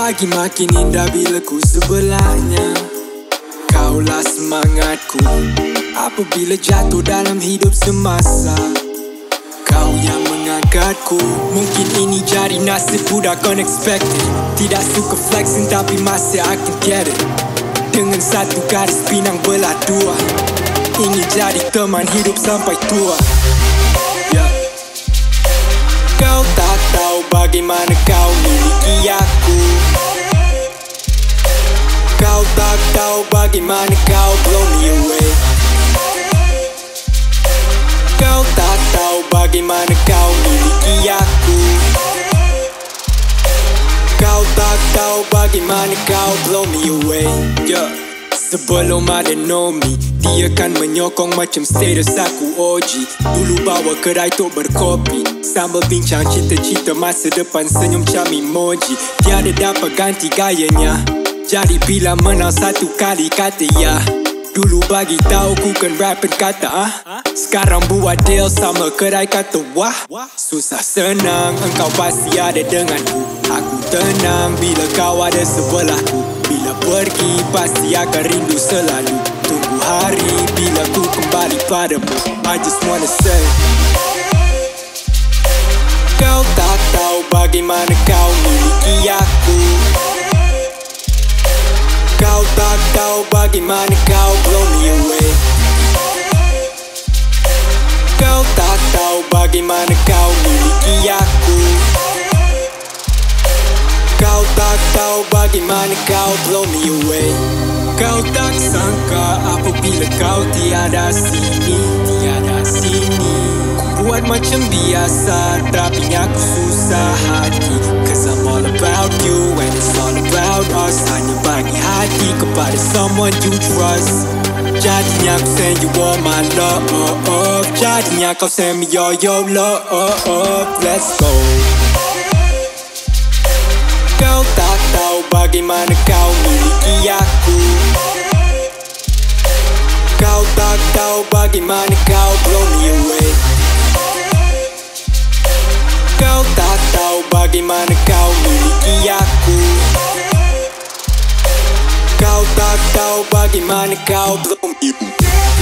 Pagi makin indah bila ku sebelahnya. Kaulah semangatku apabila jatuh dalam hidup semasa. Kau yang mengangkatku. Mungkin ini jadi nasib budak unexpected. Tidak suka flexing tapi masih I can get it. Dengan satu garis pinang belah dua. Ingin jadi teman hidup sampai tua. Kau tak tahu bagaimana kau miliki aku. Kau tak tahu bagaimana kau blow me away. Kau tak tahu bagaimana kau miliki aku. Kau tak tahu bagaimana kau blow me away. Sebelum ada Nomi, dia kan menyokong macam status aku OG. Dulu bawa kedai tok berkopi, sambil bincang cita-cita masa depan, senyum macam emoji. Tiada dapat ganti gayanya, jadi bila menang satu kali kata ya. Dulu bagi tahu ku kan rapper kata sekarang buat deal sama kedai kata wah. Susah senang engkau pasti ada denganku. Aku tenang bila kau ada sebelahku. Bila pergi pasti akan rindu selalu. Tunggu hari bila ku kembali padamu. I just wanna say, kau tak tahu bagaimana kau miliki aku. Kau tak tahu bagaimana kau blow me away. Kau tak tahu bagaimana kau miliki aku. Kau tak tahu bagaimana kau blow me away. Kau tak sangka apabila kau tiada sini, tiada sini. Ku buat macam biasa tapi aku susah hati. Cause I'm all about you and it's all about us. Hanya bagi hati kepada someone you trust. Jadinya aku send you all my love. Jadinya kau send me all your love. Let's go. Kau tak tahu bagaimana kau miliki aku. Kau tak tahu bagaimana kau blow me away. Kau tak tahu bagaimana kau miliki aku. Kau tak tahu bagaimana kau blow me away.